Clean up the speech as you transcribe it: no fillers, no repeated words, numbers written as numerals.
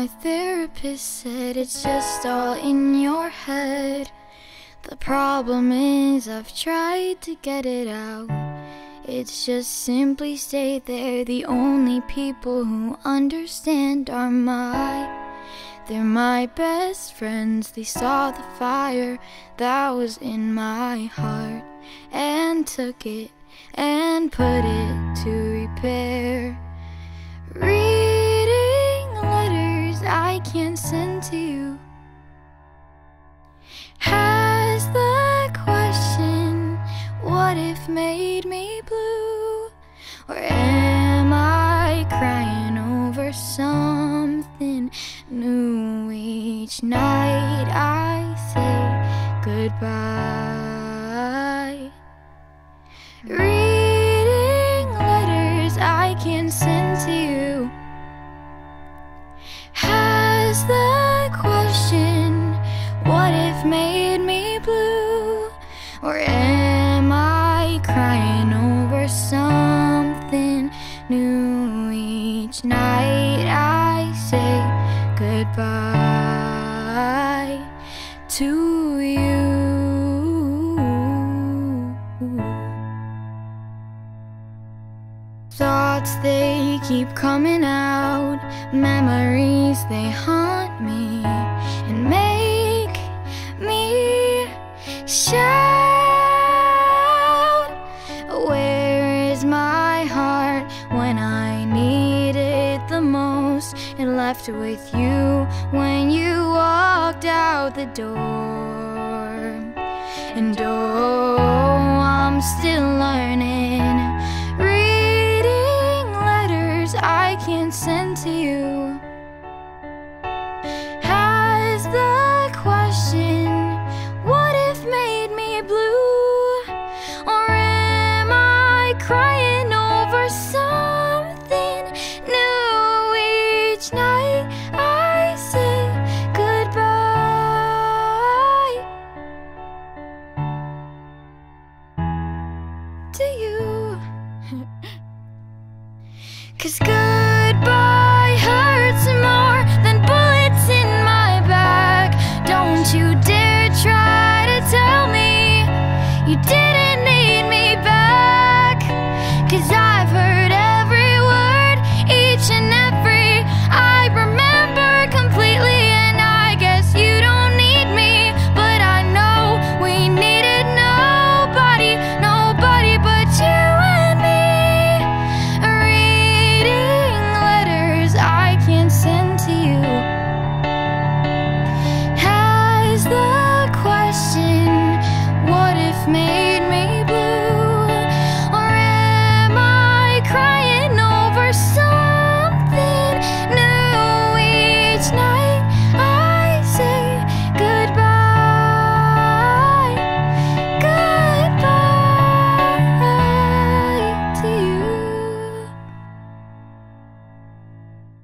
therapist said it's just all in your head. The problem is I've tried to get it out. It's just simply stay there. The only people who understand are they're my best friends. They saw the fire that was in my heart and took it and put it to repair. Reading letters I can't send to you has the question, what if made me blue? Or am I crying over something new? Each night I say goodbye. Reading letters I can't send to you has the question, what if made me blue? Or am I crying over something new? Each night I say goodbye to you. Thoughts, they keep coming out. Memories, they haunt me and make me shout. Where is my heart when I need it the most? It left with you when you walked out the door. And oh, I'm still learning